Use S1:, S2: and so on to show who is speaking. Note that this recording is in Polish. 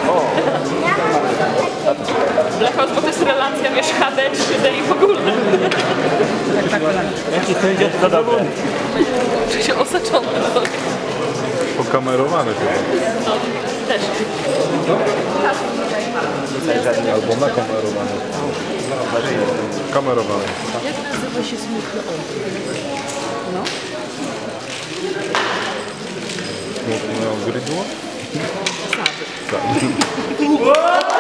S1: Blackout, bo to jest relacja, wiesz, HD, 3D i w ogóle.
S2: Jaki sędzia to dobre?
S1: Czuję się osaczony.
S3: Pokamerowane chyba.
S1: No, też.
S3: Albo nakamerowane. Kamerowane.
S1: Jak nazywa się smutny obraz? No.
S3: Smutne ogrydło?
S1: Sady.